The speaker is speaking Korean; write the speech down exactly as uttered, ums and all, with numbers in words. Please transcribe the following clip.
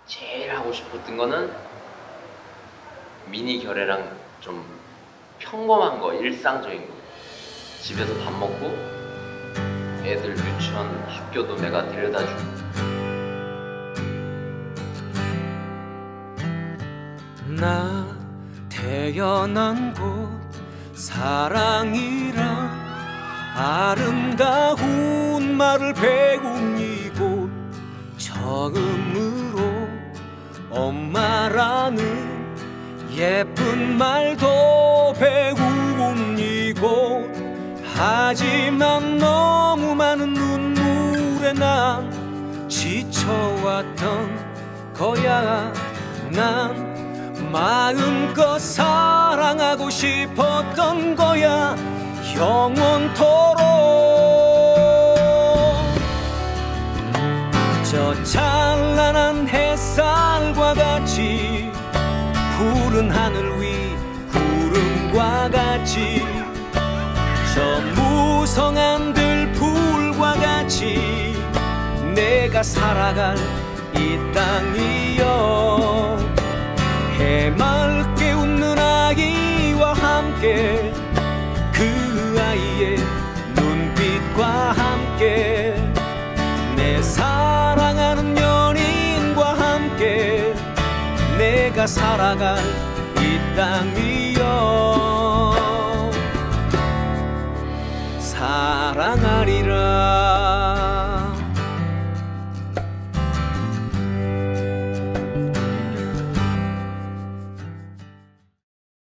제일 하고 싶었던 거는 미니 결애랑 좀 평범한 거, 일상적인 거. 집에서 밥 먹고 애들 유치원, 학교도 내가 데려다주고. 나 태어난 곳 사랑이란 아름다운 말을 배운 이곳, 처음으로 엄마라는 예쁜 말도 배운 이곳. 하지만 너무 많은 눈물에 난 지쳐왔던 거야. 난 마음껏 사랑하고 싶었던 거야, 영원토록. 저 찬란한 햇살과 같이, 푸른 하늘 위 구름과 같이, 저 무성한 들풀과 같이 내가 살아갈 이 땅이여. 해맑게 웃는 아이와 함께, 그 아이의 눈빛과 함께, 내 사랑하는 연인과 함께 내가 살아갈 이 땅이